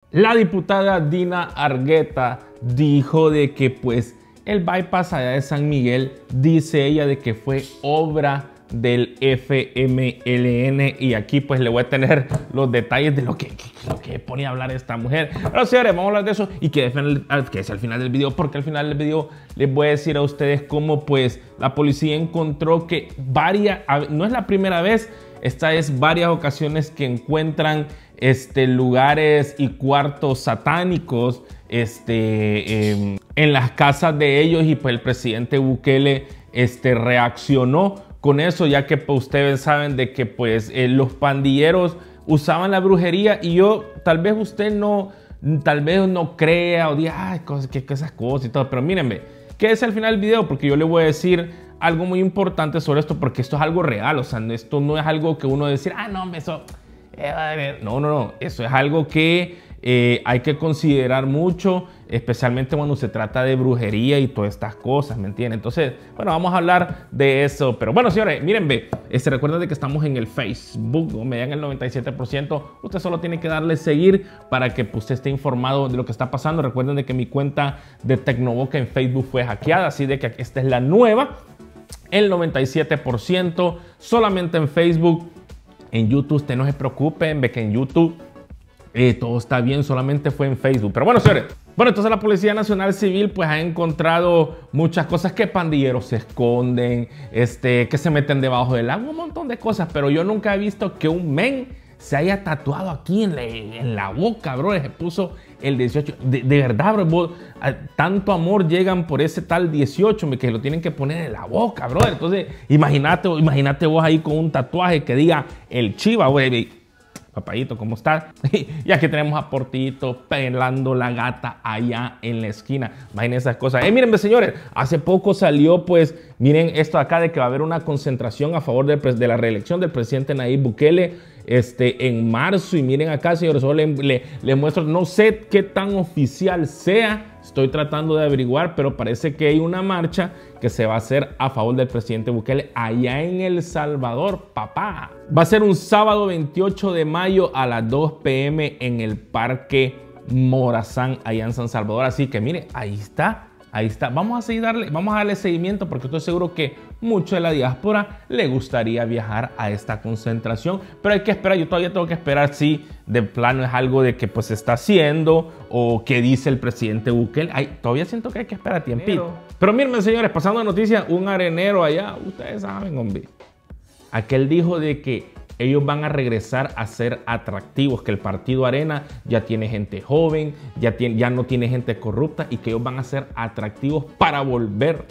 La diputada Dina Argueta dijo de que pues el bypass allá de San Miguel, dice ella, de que fue obra del FMLN, y aquí pues le voy a tener los detalles de lo que ponía a hablar esta mujer. Pero señores, vamos a hablar de eso y que es al final del video, porque al final del video les voy a decir a ustedes cómo pues la policía encontró que no es la primera vez, esta es varias ocasiones que encuentran lugares y cuartos satánicos en las casas de ellos, y pues el presidente Bukele reaccionó con eso, ya que pues, ustedes saben de que pues los pandilleros usaban la brujería, y tal vez usted no crea o diga, ay, que esas cosas y todo, pero mírenme, quédese al final del video porque yo le voy a decir algo muy importante sobre esto, porque esto es algo real. O sea, esto no es algo que uno decir, ah, no, eso... No, eso es algo que hay que considerar mucho, especialmente cuando se trata de brujería y todas estas cosas, ¿me entienden? Entonces, bueno, vamos a hablar de eso. Pero bueno, señores, miren, recuerden de que estamos en el Facebook, me dan el 97%. Usted solo tiene que darle seguir para que pues, usted esté informado de lo que está pasando. Recuerden de que mi cuenta de Tecnoboca en Facebook fue hackeada, así de que esta es la nueva. El 97% solamente en Facebook. En YouTube, usted no se preocupen, ve que en YouTube todo está bien, solamente fue en Facebook. Pero bueno, señores, entonces la Policía Nacional Civil pues ha encontrado muchas cosas, que pandilleros se esconden, que se meten debajo del agua, un montón de cosas, pero yo nunca he visto que un men se haya tatuado aquí en la boca, bro. Se puso el 18. De verdad, bro, tanto amor llegan por ese tal 18, que lo tienen que poner en la boca, bro. Entonces, imagínate vos ahí con un tatuaje que diga el Chiva, güey. Papayito, ¿cómo estás? Y aquí tenemos a Portito pelando la gata allá en la esquina. Imaginen esas cosas. Miren, señores, hace poco salió, pues, miren esto acá de que va a haber una concentración a favor de la reelección del presidente Nayib Bukele en marzo. Y miren acá, señores, solo les muestro, no sé qué tan oficial sea, estoy tratando de averiguar, pero parece que hay una marcha que se va a hacer a favor del presidente Bukele allá en El Salvador, papá. Va a ser un sábado 28 de mayo a las 2 p.m. en el Parque Morazán, allá en San Salvador. Así que mire, ahí está. Vamos a darle seguimiento, porque estoy seguro que mucho de la diáspora le gustaría viajar a esta concentración. Pero hay que esperar, yo todavía tengo que esperar si de plano es algo de que pues se está haciendo o que dice el presidente Bukele. Todavía siento que hay que esperar tiempito. Pero miren, señores, pasando a noticias, un arenero allá, ustedes saben, hombre. Aquel dijo de que ellos van a regresar a ser atractivos, que el partido Arena ya tiene gente joven, ya no tiene gente corrupta, y que ellos van a ser atractivos para volver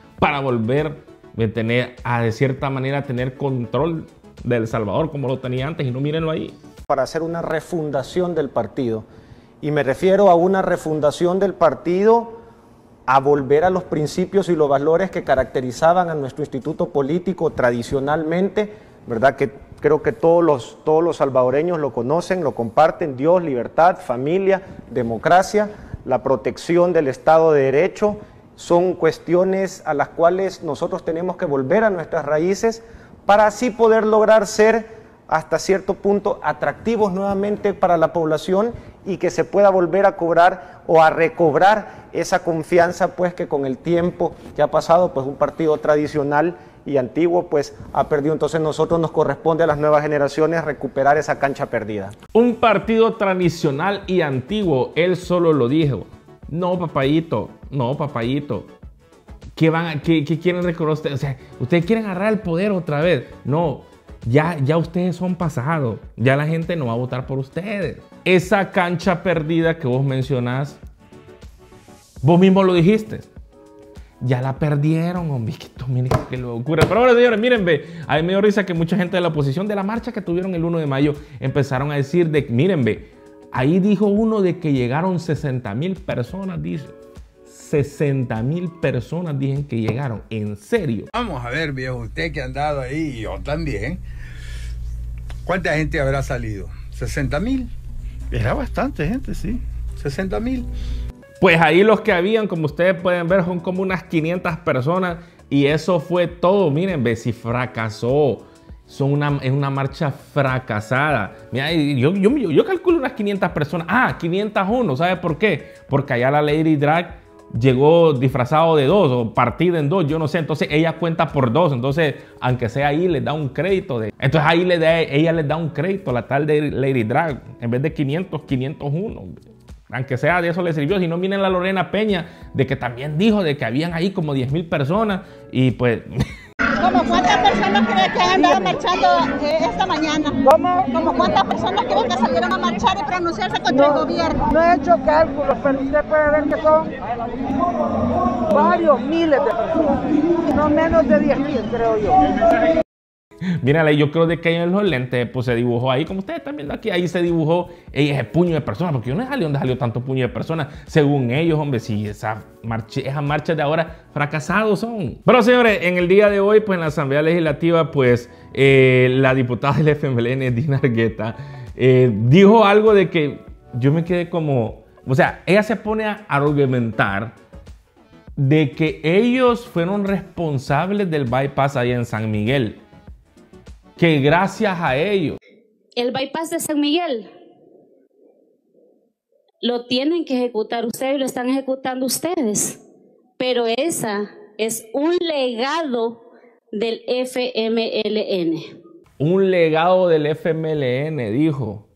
de cierta manera tener control de El Salvador como lo tenía antes. Y no, mírenlo ahí. Para hacer una refundación del partido. Y me refiero a una refundación del partido, a volver a los principios y los valores que caracterizaban a nuestro instituto político tradicionalmente, ¿verdad? Que creo que todos los salvadoreños lo conocen, lo comparten: Dios, libertad, familia, democracia, la protección del Estado de Derecho. Son cuestiones a las cuales nosotros tenemos que volver a nuestras raíces para así poder lograr ser hasta cierto punto atractivos nuevamente para la población, y que se pueda volver a cobrar o a recobrar esa confianza pues que con el tiempo que ha pasado pues un partido tradicional y antiguo pues ha perdido. Entonces nosotros nos corresponde a las nuevas generaciones recuperar esa cancha perdida. Un partido tradicional y antiguo, él solo lo dijo. No, papayito. ¿Qué quieren reconocer? O sea, ustedes quieren agarrar el poder otra vez. No, ya ustedes son pasados. Ya la gente no va a votar por ustedes. Esa cancha perdida que vos mencionás, vos mismo lo dijiste. Ya la perdieron, hombre. Miren qué locura. Pero ahora, señores, miren, a mí me dio risa que mucha gente de la oposición de la marcha que tuvieron el 1 de mayo empezaron a decir miren, ahí dijo uno de que llegaron 60,000 personas, dice. 60,000 personas dicen que llegaron. ¿En serio? Vamos a ver, viejo, usted que ha andado ahí, y yo también. ¿Cuánta gente habrá salido? ¿60,000? Era bastante gente, sí. 60,000. Pues ahí los que habían, como ustedes pueden ver, son como unas 500 personas, y eso fue todo. Miren, si fracasó es una marcha fracasada. Mira, yo calculo unas 500 personas. 501, ¿sabe por qué? Porque allá la Lady Drag llegó disfrazado de 2 o partida en 2, yo no sé. Entonces ella cuenta por 2. Entonces, aunque sea ahí, les da un crédito. Entonces ahí ella les da un crédito a la tal de Lady Drag. En vez de 500, 501. Aunque sea de eso le sirvió. Si no, miren la Lorena Peña, de que también dijo de que habían ahí como 10,000 personas. Y pues... ¿Cómo cuántas personas creen que han andado marchando esta mañana? ¿Cómo cuántas personas creen que salieron a marchar y pronunciarse contra el gobierno? No he hecho cálculos, pero usted puede ver que son varios miles de personas. No menos de 10,000, creo yo. Mírale, yo creo de que en los lentes pues se dibujó ahí, como ustedes están viendo aquí, ahí se dibujó ese puño de personas, porque yo no sé dónde salió tanto puño de personas, según ellos, hombre, si esas marchas de ahora fracasados son. Pero señores, en el día de hoy, pues en la Asamblea Legislativa, pues la diputada del FMLN, Dina Argueta, dijo algo de que yo me quedé como, o sea, ella se pone a argumentar de que ellos fueron responsables del bypass allá en San Miguel. Que gracias a ellos. El bypass de San Miguel lo tienen que ejecutar ustedes, lo están ejecutando ustedes. Pero esa es un legado del FMLN. Un legado del FMLN, dijo.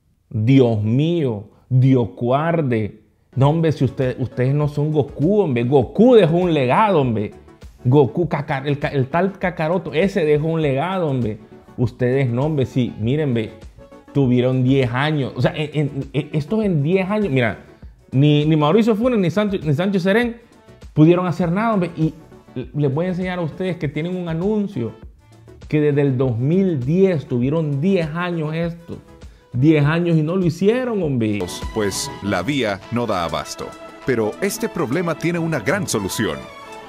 Dios mío, Dios guarde. No, hombre, si ustedes no son Goku, hombre. Goku dejó un legado, hombre. Goku, el tal Kakaroto, ese dejó un legado, hombre. Ustedes no, hombre, sí, miren, ve, tuvieron 10 años. O sea, estos en 10 años, mira, ni Mauricio Funes ni Sancho Serén pudieron hacer nada, hombre. Y les voy a enseñar a ustedes que tienen un anuncio que desde el 2010 tuvieron 10 años estos. 10 años y no lo hicieron, hombre. Pues la vía no da abasto. Pero este problema tiene una gran solución.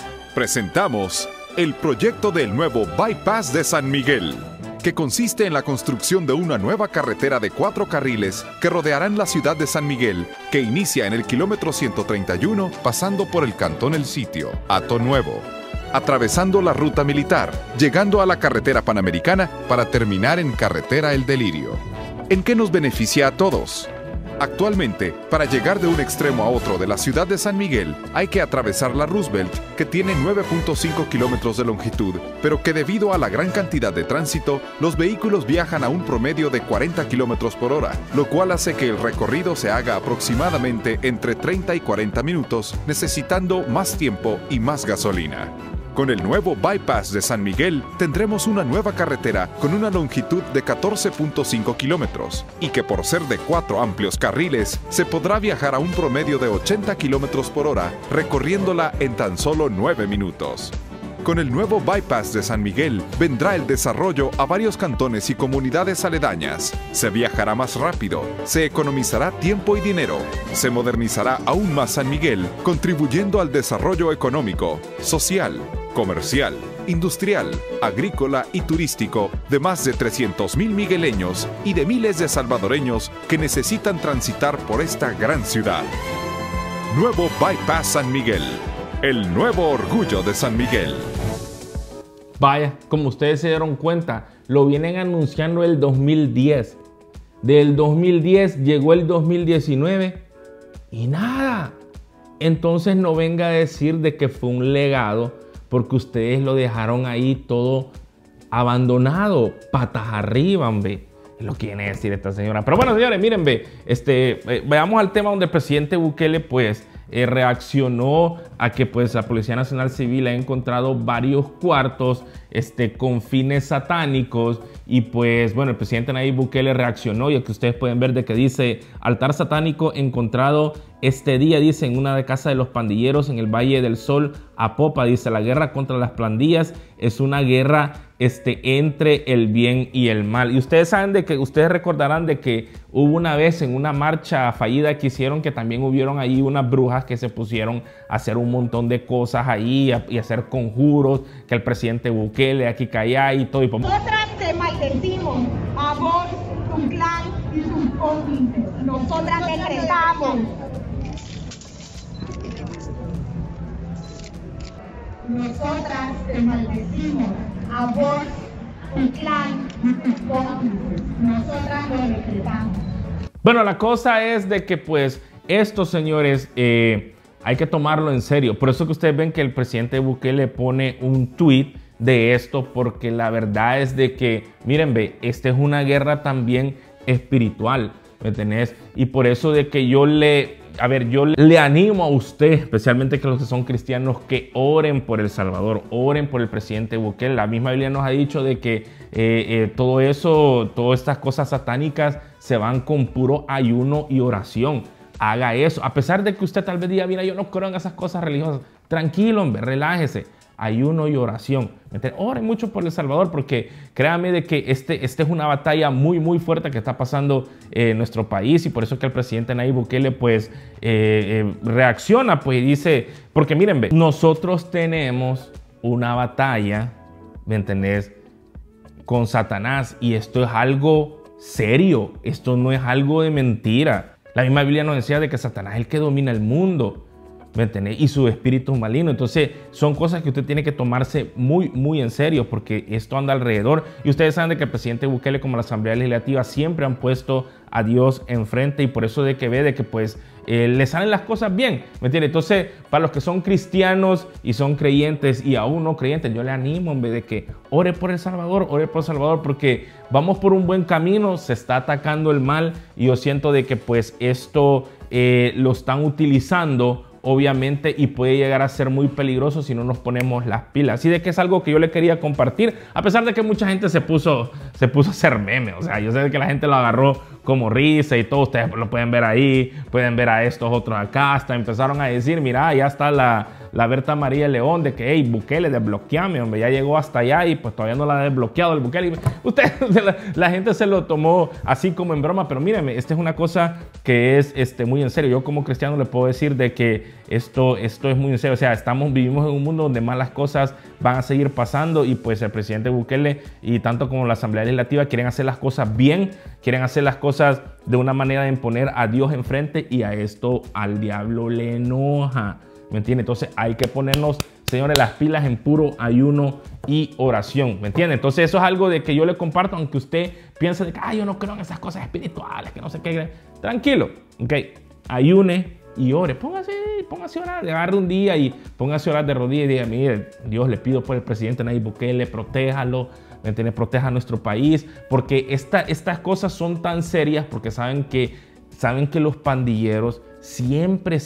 Presentamos el proyecto del nuevo Bypass de San Miguel, que consiste en la construcción de una nueva carretera de 4 carriles que rodearán la ciudad de San Miguel, que inicia en el kilómetro 131 pasando por el Cantón El Sitio, Hato Nuevo, atravesando la ruta militar, llegando a la carretera panamericana para terminar en carretera El Delirio. ¿En qué nos beneficia a todos? Actualmente, para llegar de un extremo a otro de la ciudad de San Miguel, hay que atravesar la Roosevelt, que tiene 9.5 kilómetros de longitud, pero que debido a la gran cantidad de tránsito, los vehículos viajan a un promedio de 40 kilómetros por hora, lo cual hace que el recorrido se haga aproximadamente entre 30 y 40 minutos, necesitando más tiempo y más gasolina. Con el nuevo Bypass de San Miguel, tendremos una nueva carretera con una longitud de 14.5 kilómetros y que por ser de 4 amplios carriles, se podrá viajar a un promedio de 80 kilómetros por hora, recorriéndola en tan solo 9 minutos. Con el nuevo Bypass de San Miguel, vendrá el desarrollo a varios cantones y comunidades aledañas. Se viajará más rápido, se economizará tiempo y dinero, se modernizará aún más San Miguel, contribuyendo al desarrollo económico, social, comercial, industrial, agrícola y turístico de más de 300,000 migueleños y de miles de salvadoreños que necesitan transitar por esta gran ciudad. Nuevo Bypass San Miguel, el nuevo orgullo de San Miguel. Vaya, como ustedes se dieron cuenta, lo vienen anunciando el 2010. Del 2010 llegó el 2019 y nada. Entonces no venga a decir de que fue un legado, porque ustedes lo dejaron ahí todo abandonado, patas arriba, hombre. Es lo que viene a decir esta señora. Pero bueno, señores, miren, veamos al tema donde el presidente Bukele, pues, reaccionó a que pues la Policía Nacional Civil ha encontrado varios cuartos con fines satánicos y pues bueno, el presidente Nayib Bukele reaccionó, y aquí ustedes pueden ver de que dice: altar satánico encontrado este día, dice, en una de casa de los pandilleros en el Valle del Sol, Apopa. Dice: la guerra contra las pandillas es una guerra entre el bien y el mal. Y ustedes saben de que, ustedes recordarán de que hubo una vez en una marcha fallida que hicieron, que también hubieron ahí unas brujas que se pusieron a hacer un montón de cosas ahí y hacer conjuros, que el presidente Bukele aquí callá y todo. Nosotras te maldecimos a vos, tu clan y sus cómplices. Nosotras decretamos. Nosotras te maldecimos a vos, el plan con nosotras lo explicamos. Bueno, la cosa es de que pues estos señores hay que tomarlo en serio. Por eso que ustedes ven que el presidente Bukele pone un tweet de esto, porque la verdad es de que, miren, ve, esta es una guerra también espiritual, ¿me entendés? Y por eso de que yo le animo a usted, especialmente que los que son cristianos, que oren por El Salvador, oren por el presidente Bukele. La misma Biblia nos ha dicho de que todo eso, todas estas cosas satánicas se van con puro ayuno y oración. Haga eso, a pesar de que usted tal vez diga, mira, yo no creo en esas cosas religiosas. Tranquilo, hombre, relájese. Ayuno y oración. Oren mucho por El Salvador, porque créanme de que este es una batalla muy muy fuerte que está pasando en nuestro país, y por eso que el presidente Nayib Bukele pues reacciona, pues, y dice, porque miren, ve, nosotros tenemos una batalla, ¿me entendés?, con Satanás, y esto es algo serio, esto no es algo de mentira. La misma Biblia nos decía de que Satanás es el que domina el mundo, ¿me entendés?, y su espíritu maligno. Entonces son cosas que usted tiene que tomarse muy muy en serio, porque esto anda alrededor, y ustedes saben de que el presidente Bukele como la Asamblea Legislativa siempre han puesto a Dios enfrente, y por eso de que ve de que pues le salen las cosas bien, ¿me entiende? Entonces, para los que son cristianos y son creyentes y aún no creyentes, yo le animo en vez de que ore por El Salvador, ore por El Salvador, porque vamos por un buen camino, se está atacando el mal, y yo siento de que pues esto lo están utilizando obviamente, y puede llegar a ser muy peligroso si no nos ponemos las pilas. Así de que es algo que yo le quería compartir, a pesar de que mucha gente se puso a hacer meme. O sea, yo sé que la gente lo agarró como risa y todo. Ustedes lo pueden ver ahí, pueden ver a estos otros acá. Hasta empezaron a decir, mira, ya está la Berta María León de que, hey, Bukele, desbloqueame, hombre, ya llegó hasta allá y pues todavía no la ha desbloqueado el Bukele. La gente se lo tomó así como en broma, pero mírenme, esta es una cosa que es muy en serio. Yo como cristiano le puedo decir de que esto es muy en serio. O sea, vivimos en un mundo donde malas cosas van a seguir pasando, y pues el presidente Bukele y tanto como la Asamblea Legislativa quieren hacer las cosas bien, quieren hacer las cosas de una manera de poner a Dios enfrente, y a esto al diablo le enoja, ¿me entiende? Entonces hay que ponernos, señores, las pilas en puro ayuno y oración, ¿me entiende? Entonces eso es algo de que yo le comparto, aunque usted piense de que yo no creo en esas cosas espirituales, que no sé qué. Tranquilo, ok, ayune y ore, póngase a orar, agarre un día y póngase a orar de rodillas y diga, mire, Dios, le pido por el presidente Nayib Bukele, protéjalo, ¿me entiende?, proteja a nuestro país, porque estas cosas son tan serias, porque saben que los pandilleros siempre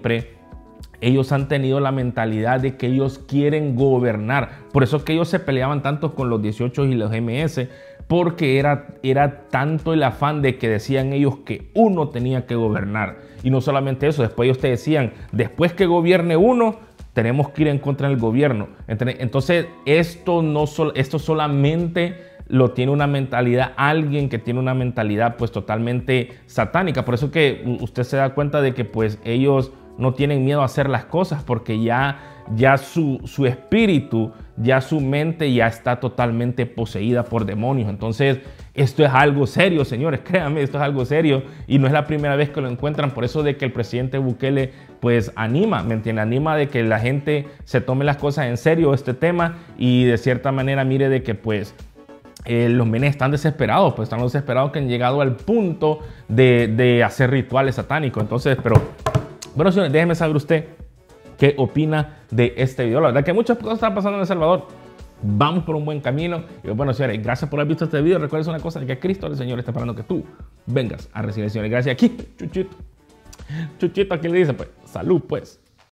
ellos han tenido la mentalidad de que ellos quieren gobernar. Por eso es que ellos se peleaban tanto con los 18 y los MS, porque era tanto el afán de que decían ellos que uno tenía que gobernar. Y no solamente eso, después ellos te decían, después que gobierne uno, tenemos que ir en contra del gobierno. Entonces esto solamente lo tiene una mentalidad, alguien que tiene una mentalidad pues totalmente satánica. Por eso que usted se da cuenta de que pues ellos no tienen miedo a hacer las cosas, porque ya su espíritu, ya su mente ya está totalmente poseída por demonios. Entonces esto es algo serio, señores, créanme, esto es algo serio, y no es la primera vez que lo encuentran. Por eso de que el presidente Bukele pues anima, ¿me entiende?, anima de que la gente se tome las cosas en serio, este tema, y de cierta manera mire de que pues los menes están desesperados, pues están desesperados, que han llegado al punto de hacer rituales satánicos. Entonces, pero bueno, señores, déjenme saber usted qué opina de este video. La verdad que muchas cosas están pasando en El Salvador. Vamos por un buen camino. Y bueno, señores, gracias por haber visto este video. Recuerden una cosa, que Cristo, el Señor, está esperando que tú vengas a recibir, señores. Gracias. Aquí, Chuchito. Chuchito, aquí le dice, pues, salud, pues.